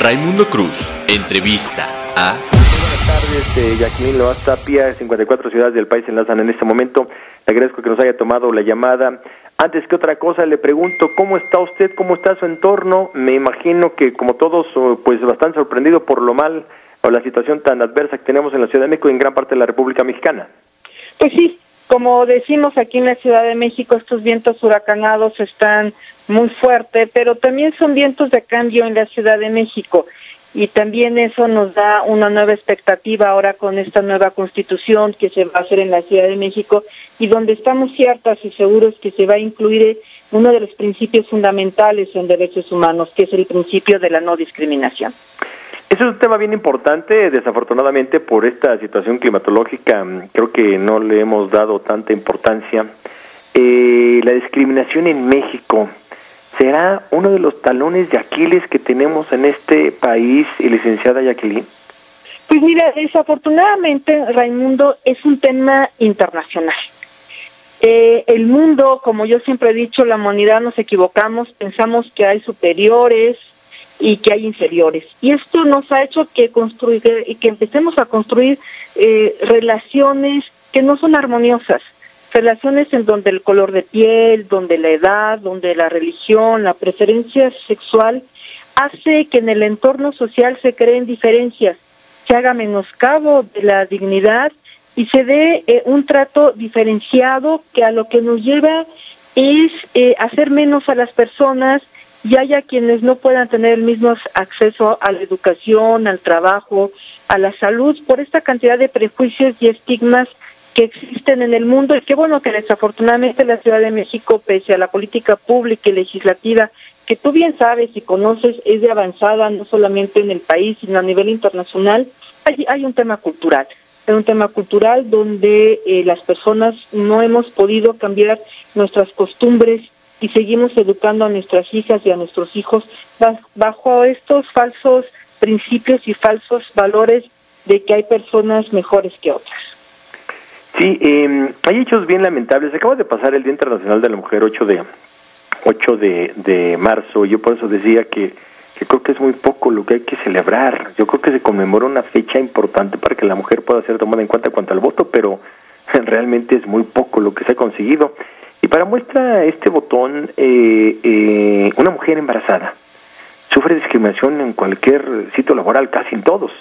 Raimundo Cruz, entrevista a... Buenas tardes, Jacqueline Loaz Tapia, 54 ciudades del país enlazan en este momento. Le agradezco que nos haya tomado la llamada. Antes que otra cosa, le pregunto, ¿cómo está usted? ¿Cómo está su entorno? Me imagino que, como todos, pues bastante sorprendido por lo mal o la situación tan adversa que tenemos en la Ciudad de México y en gran parte de la República Mexicana. Pues sí, como decimos aquí en la Ciudad de México, estos vientos huracanados están muy fuertes, pero también son vientos de cambio en la Ciudad de México. Y también eso nos da una nueva expectativa ahora con esta nueva constitución que se va a hacer en la Ciudad de México y donde estamos ciertas y seguros que se va a incluir uno de los principios fundamentales en derechos humanos, que es el principio de la no discriminación. Eso es un tema bien importante, desafortunadamente por esta situación climatológica creo que no le hemos dado tanta importancia. La discriminación en México ¿será uno de los talones de Aquiles que tenemos en este país, licenciada Jacqueline? Pues mira, desafortunadamente, Raimundo, es un tema internacional. El mundo, como yo siempre he dicho, la humanidad nos equivocamos, pensamos que hay superiores y que hay inferiores. Y esto nos ha hecho que empecemos a construir relaciones que no son armoniosas. Relaciones en donde el color de piel, donde la edad, donde la religión, la preferencia sexual hace que en el entorno social se creen diferencias, se haga menoscabo de la dignidad y se dé un trato diferenciado que a lo que nos lleva es hacer menos a las personas y haya quienes no puedan tener el mismo acceso a la educación, al trabajo, a la salud, por esta cantidad de prejuicios y estigmas que existen en el mundo y qué bueno que desafortunadamente la Ciudad de México, pese a la política pública y legislativa, que tú bien sabes y conoces, es de avanzada no solamente en el país, sino a nivel internacional, hay un tema cultural. Es un tema cultural donde las personas no hemos podido cambiar nuestras costumbres y seguimos educando a nuestras hijas y a nuestros hijos bajo estos falsos principios y falsos valores de que hay personas mejores que otras. Sí, hay hechos bien lamentables. Acaba de pasar el Día Internacional de la Mujer, 8 de marzo. Yo por eso decía que creo que es muy poco lo que hay que celebrar. Yo creo que se conmemora una fecha importante para que la mujer pueda ser tomada en cuenta cuanto al voto, pero realmente es muy poco lo que se ha conseguido. Y para muestra este botón, una mujer embarazada sufre discriminación en cualquier sitio laboral, casi en todos.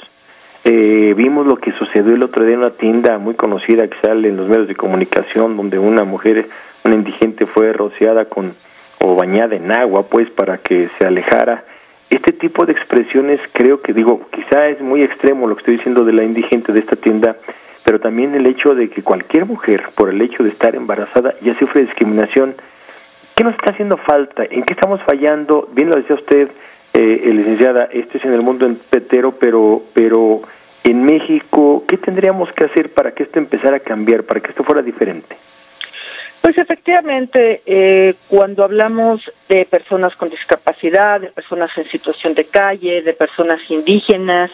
Vimos lo que sucedió el otro día en una tienda muy conocida que sale en los medios de comunicación, donde una mujer, una indigente, fue rociada o bañada en agua, pues, para que se alejara. Este tipo de expresiones creo que, quizá es muy extremo lo que estoy diciendo de la indigente de esta tienda, pero también el hecho de que cualquier mujer, por el hecho de estar embarazada, ya sufre discriminación. ¿Qué nos está haciendo falta? ¿En qué estamos fallando? Bien lo decía usted, licenciada, esto es en el mundo entero, pero en México, ¿qué tendríamos que hacer para que esto empezara a cambiar, para que esto fuera diferente? Pues efectivamente, cuando hablamos de personas con discapacidad, de personas en situación de calle, de personas indígenas,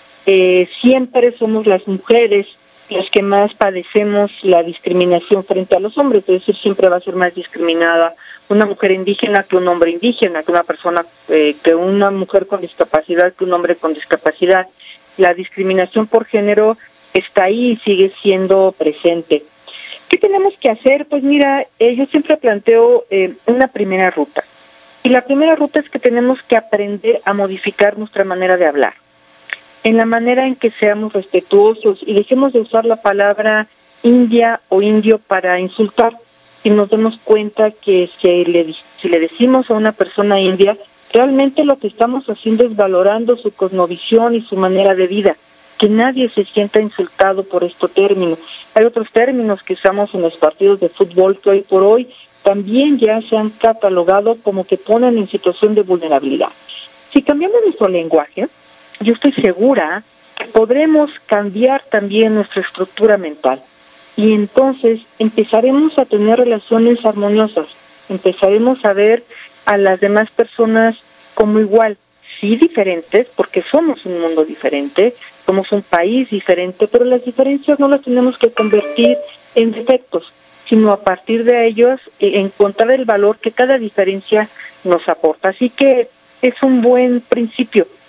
siempre somos las mujeres las que más padecemos la discriminación frente a los hombres, es decir, siempre va a ser más discriminada una mujer indígena que un hombre indígena, que una persona, que una mujer con discapacidad, que un hombre con discapacidad. La discriminación por género está ahí y sigue siendo presente. ¿Qué tenemos que hacer? Pues mira, yo siempre planteo una primera ruta. Y la primera ruta es que tenemos que aprender a modificar nuestra manera de hablar. En la manera en que seamos respetuosos y dejemos de usar la palabra india o indio para insultar. Y nos damos cuenta que si le decimos a una persona india, realmente lo que estamos haciendo es valorando su cosmovisión y su manera de vida. Que nadie se sienta insultado por este término. Hay otros términos que usamos en los partidos de fútbol que hoy por hoy también ya se han catalogado como que ponen en situación de vulnerabilidad. Si cambiamos nuestro lenguaje, yo estoy segura que podremos cambiar también nuestra estructura mental. Y entonces empezaremos a tener relaciones armoniosas, empezaremos a ver a las demás personas como igual, sí diferentes, porque somos un mundo diferente, somos un país diferente, pero las diferencias no las tenemos que convertir en defectos, sino a partir de ellos encontrar el valor que cada diferencia nos aporta. Así que es un buen principio,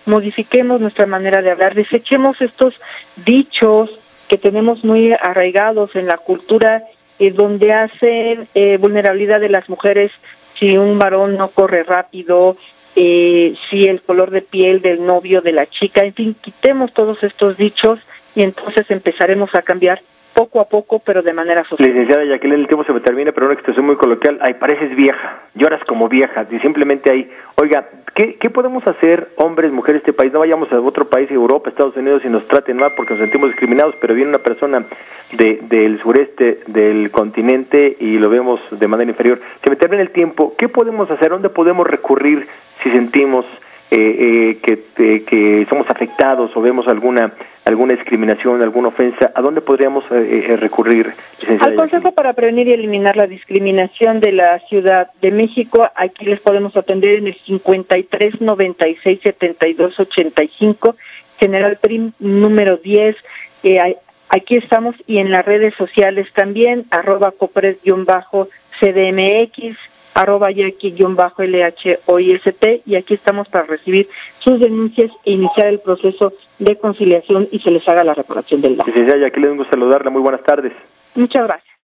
modifiquemos nuestra manera de hablar, desechemos estos dichos que tenemos muy arraigados en la cultura, donde hacen vulnerabilidad de las mujeres si un varón no corre rápido, si el color de piel del novio de la chica, en fin, quitemos todos estos dichos y entonces empezaremos a cambiar poco a poco, pero de manera social. Licenciada Jacqueline, el tiempo se me termina, pero una expresión muy coloquial, ay, pareces vieja, lloras como vieja, y simplemente ahí, oiga, ¿qué podemos hacer, hombres, mujeres de este país? No vayamos a otro país, Europa, Estados Unidos, y nos traten mal porque nos sentimos discriminados, pero viene una persona del sureste del continente y lo vemos de manera inferior. Se me termina el tiempo, ¿qué podemos hacer? ¿Dónde podemos recurrir si sentimos que somos afectados o vemos alguna discriminación, alguna ofensa? ¿A dónde podríamos recurrir? Al Consejo para Prevenir y Eliminar la Discriminación de la Ciudad de México. Aquí les podemos atender en el 53 96 72 85, General Prim número 10. Aquí estamos, y en las redes sociales también, @copres_CDMX, @Jackie_LHOIST, y aquí estamos para recibir sus denuncias e iniciar el proceso de conciliación y se les haga la reparación del daño. Licenciada Jacqueline, un gusto saludarla, muy buenas tardes. Muchas gracias.